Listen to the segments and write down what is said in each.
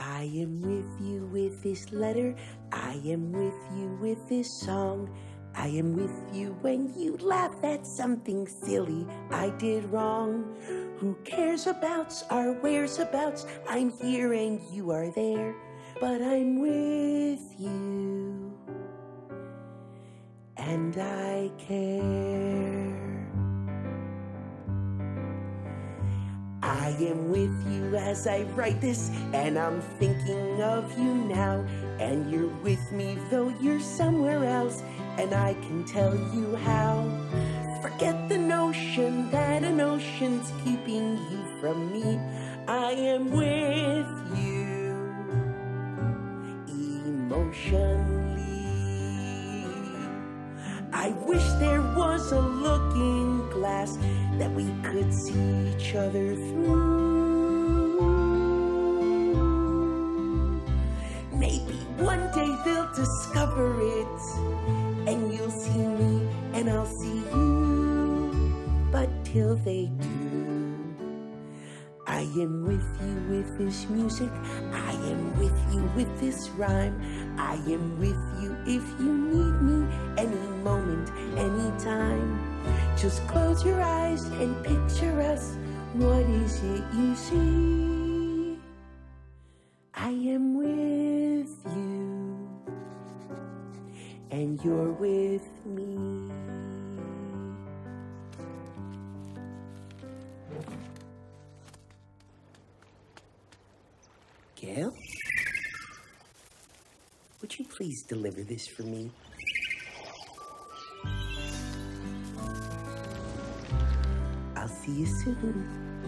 I am with you with this letter. I am with you with this song. I am with you when you laugh at something silly I did wrong. Who cares about our whereabouts? I'm here and you are there, but I'm with you, and I care. I am with you as I write this, and I'm thinking of you now. And you're with me though you're somewhere else, and I can tell you how. Forget the notion that an ocean's keeping you from me. I am with you emotionally. I wish there was a looking glass that we could see each other through. Maybe one day they'll discover it, and you'll see me and I'll see you. But till they do, I am with you with this music. I am with you with this rhyme. I am with you if you need me any moment, anytime. Just close your eyes and picture us. What is it you see? I am with you, and you're with me. Gail? Would you please deliver this for me? I'll see you soon.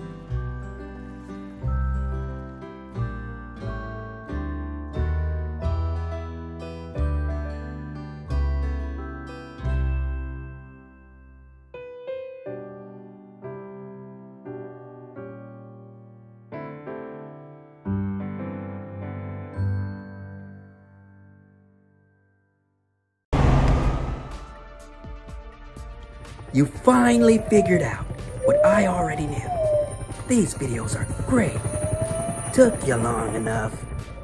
You finally figured out what I already knew. These videos are great. Took you long enough.